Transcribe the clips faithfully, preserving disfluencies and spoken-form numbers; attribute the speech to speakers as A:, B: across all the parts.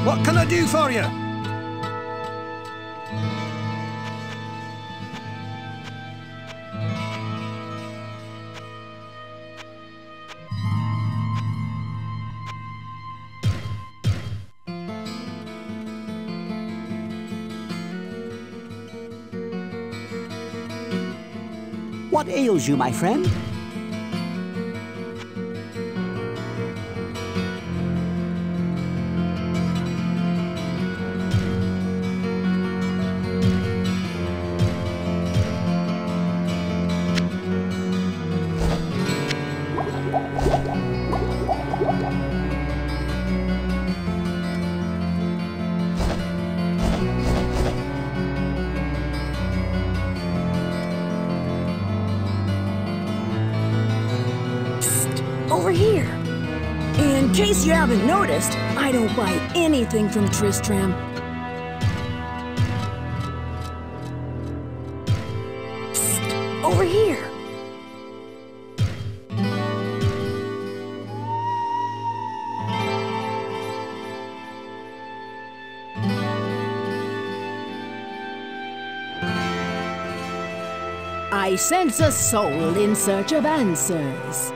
A: what can I do for you?
B: What ails you, my friend?
C: Over here. In case you haven't noticed, I don't buy anything from Tristram. Psst, over here. I sense a soul in search of answers.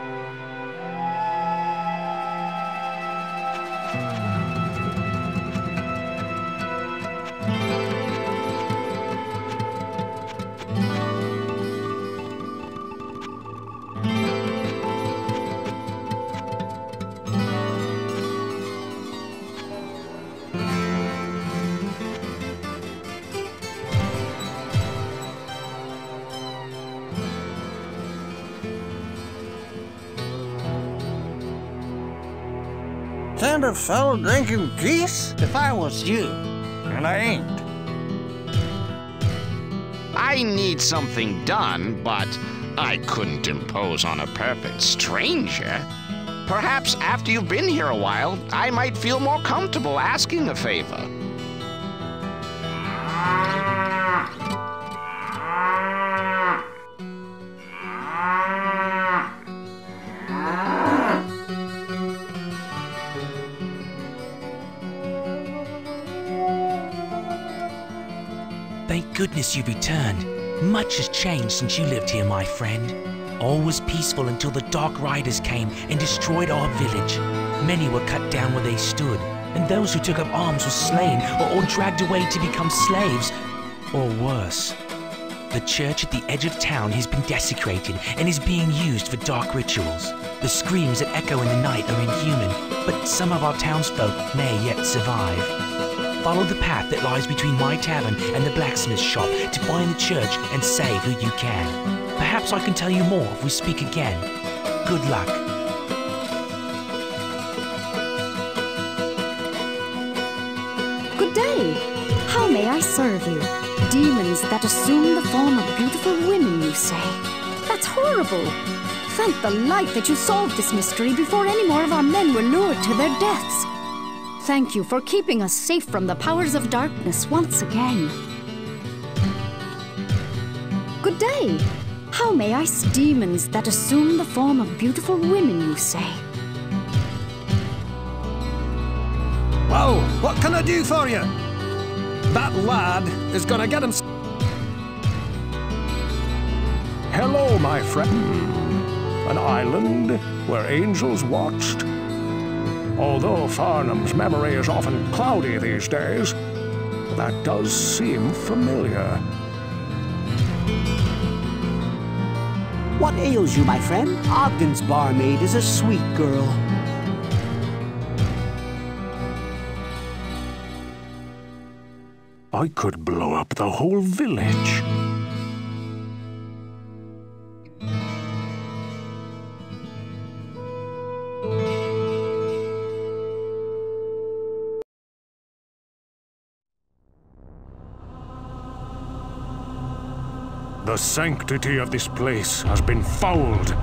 D: Kind of fell drinking peace if I was you, and I ain't.
E: I need something done, but I couldn't impose on a perfect stranger. Perhaps after you've been here a while, I might feel more comfortable asking a favor.
F: Thank goodness you've returned. Much has changed since you lived here, my friend. All was peaceful until the Dark Riders came and destroyed our village. Many were cut down where they stood, and those who took up arms were slain or, or dragged away to become slaves, or worse. The church at the edge of town has been desecrated and is being used for dark rituals. The screams that echo in the night are inhuman, but some of our townsfolk may yet survive. Follow the path that lies between my tavern and the blacksmith's shop to find the church and save who you can. Perhaps I can tell you more if we speak again. Good luck.
G: Good day. How may I serve you? Demons that assume the form of beautiful women, you say? That's horrible. Thank the light that you solved this mystery before any more of our men were lured to their deaths. Thank you for keeping us safe from the powers of darkness once again. Good day. How may I s- demons that assume the form of beautiful women, you say?
A: Well, what can I do for you? That lad is gonna get him.
H: Hello, my friend. An island where angels watched. Although Farnham's memory is often cloudy these days, that does seem familiar.
B: What ails you, my friend? Ogden's barmaid is a sweet girl.
H: I could blow up the whole village. The sanctity of this place has been fouled.